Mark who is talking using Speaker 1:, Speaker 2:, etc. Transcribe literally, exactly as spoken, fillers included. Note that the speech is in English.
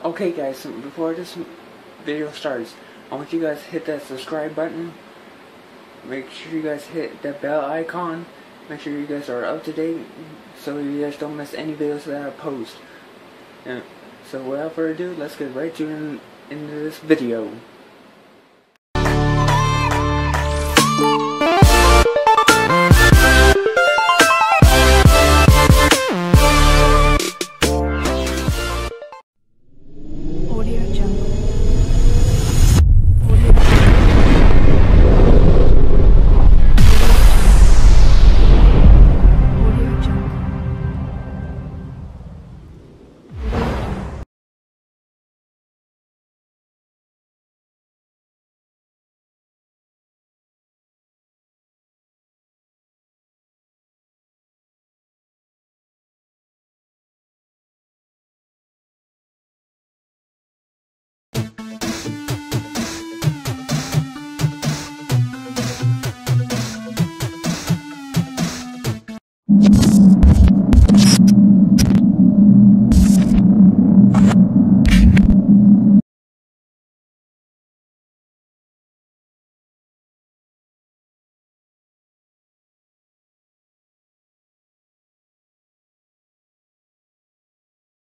Speaker 1: Okay guys, so before this video starts, I want you guys to hit that subscribe button. Make sure you guys hit that bell icon. Make sure you guys are up to date so you guys don't miss any videos that I post. And so without further ado, let's get right to in, into this video.
Speaker 2: You